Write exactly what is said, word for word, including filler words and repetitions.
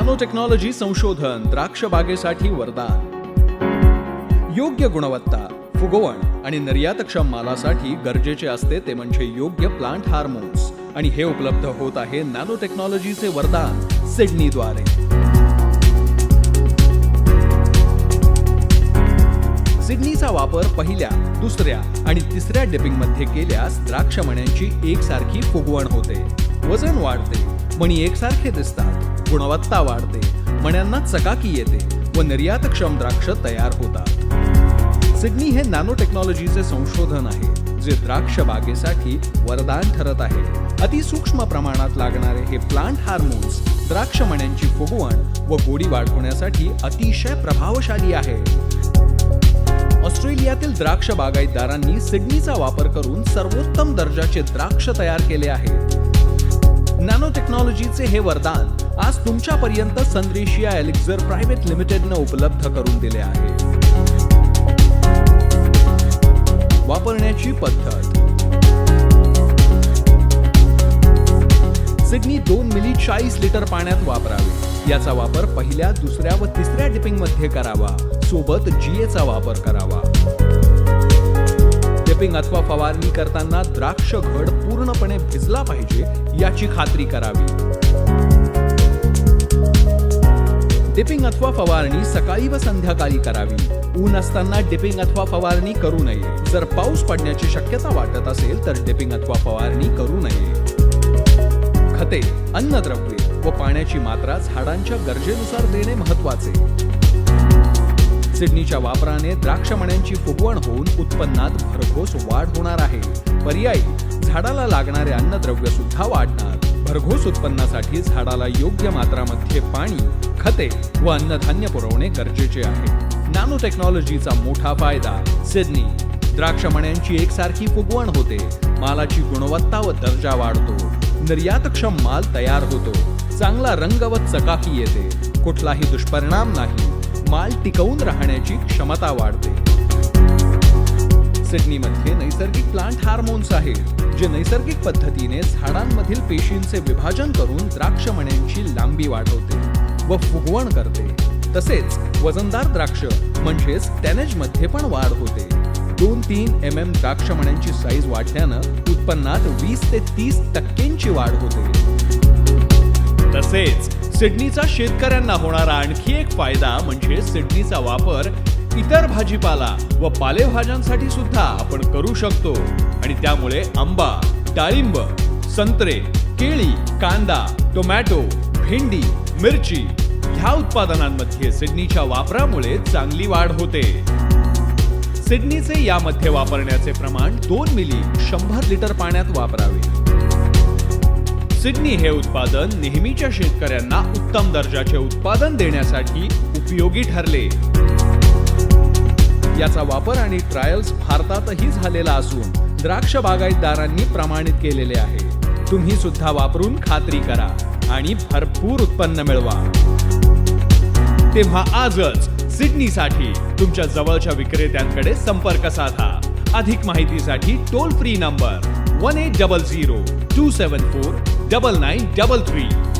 Nano technology संशोधन द्राक्ष बागेसाठी वरदान. योग्य गुणवत्ता, फुगवण आणि निर्यातक्षम मालासाठी गरजेचे असते ते म्हणजे योग्य प्लांट हार्मोन्स, आणि हे उपलब्ध होत आहे नॅनो टेक्नॉलॉजीचे वरदान सिडनीद्वारे. सिडनीचा वापर पहिल्या, दुसऱ्या आणि तिसऱ्या डिपिंग मध्ये केल्यास द्राक्ष मण्यांची एकसारखी फुगवण होते, वजन वाढते, मणी एकसारखे दिसतात, गुणवत्ता वाढते, मण्यांना चकाकी येते व निर्यातक्षम द्राक्ष तयार होतात. सिडनी हे नॅनो टेक्नॉलॉजीचे संशोधन आहे जे द्राक्ष बागेसाठी वरदान ठरत आहे. अतिसूक्ष्म प्रमाणात लागणारे हे प्लांट हार्मोन्स द्राक्ष मण्यांची फुगवण व गोडी वाढवण्यासाठी अतिशय प्रभावशाली आहे. ऑस्ट्रेलियातील द्राक्ष बागायतदारांनी सिडनीचा वापर करून सर्वोत्तम दर्जाचे द्राक्ष तयार केले आहेत. नॅनो टेक्नॉलॉजीचे हे वरदान आज तुमच्यापर्यंत सनरेशिया एलिक्झर प्रायव्हेट लिमिटेडने उपलब्ध करून दिले आहे. वापरण्याची पद्धत. सिडनी दोन मिली चाळीस लिटर पाण्यात वापरावे. याचा वापर पहिल्या, दुसऱ्या व तिसऱ्या डिपिंग मध्ये करावा. सोबत जीएचा वापर करावा. डिपिंग अथवा फवारणी करताना द्राक्ष घड पूर्णपणे भिजला पाहिजे याची खात्री करावी. डिपिंग अथवा फवारणी सकाळी व संध्याकाळी करावी. ऊन असताना डिपिंग अथवा फवारणी करू नये. जर पाऊस पडण्याची शक्यता वाटत असेल तर डिपिंग अथवा फवारणी करू नये. खते, अन्नद्रव्ये व पाण्याची मात्रा झाडांच्या गरजेनुसार देणे महत्वाचे. सिडनीच्या वापराने द्राक्ष मण्यांची फुगवण होऊन उत्पन्नात भरघोस वाढ होणार आहे. पर्यायी झाडाला लागणारे अन्नद्रव्य सुद्धा वाढणार. भरघोस उत्पन्नासाठी झाडाला योग्य मात्रामध्ये पाणी, खते व अन्नधान्य पुरवणे गरजेचे आहे. नॅनो टेक्नॉलॉजीचा मोठा फायदा. सिडनी द्राक्ष मण्यांची एकसारखी फुगवण होते, मालाची गुणवत्ता व दर्जा वाढतो, निर्यातक्षम माल तयार होतो, चांगला रंग व चकाकी येते, कुठलाही दुष्परिणाम नाही, माल टिकवून राहण्याची क्षमता वाढते. सिडनीमध्ये नैसर्गिक प्लांट हार्मोन्स आहेत जे नैसर्गिक पद्धतीने झाडांमधील पेशींचे विभाजन करून द्राक्ष मण्यांची लांबी वाढवते व फुगवण करते. तसेच वजनदार द्राक्ष म्हणजेच टॅनेज मध्ये पण वाढ होते. दोन तीन एम एम द्राक्ष मण्यांची साईज वाढल्यानं उत्पन्नात वीस ते तीस टक्क्यांची वाढ होते. तसेच सिडनीचा शेतकऱ्यांना होणारा आणखी एक फायदा म्हणजे सिडनीचा वापर इतर भाजीपाला व पालेभाज्यांसाठी सुद्धा आपण करू शकतो, आणि त्यामुळे आंबा, डाळिंब, संत्रे, केळी, कांदा, टोमॅटो, भेंडी, मिरची ह्या उत्पादनांमध्ये सिडनीच्या वापरामुळे चांगली वाढ होते. सिडनीचे यामध्ये वापरण्याचे प्रमाण दोन मिली शंभर लिटर पाण्यात वापरावे. सिडनी हे उत्पादन नेहमीच्या शेतकऱ्यांना उत्तम दर्जाचे उत्पादन देण्यासाठी उपयोगी ठरले. याचा वापर आणि ट्रायल्स भारतातही झालेला असून द्राक्ष बागायतदारांनी प्रमाणित केलेले आहे. तुम्ही सुद्धा वापरून खात्री करा आणि भरपूर उत्पन्न मिळवा. तेव्हा आजच सिडनीसाठी तुमच्या जवळच्या विक्रेत्यांकडे संपर्क साधा. अधिक माहितीसाठी toll free number one eight double zero two seven four double nine double three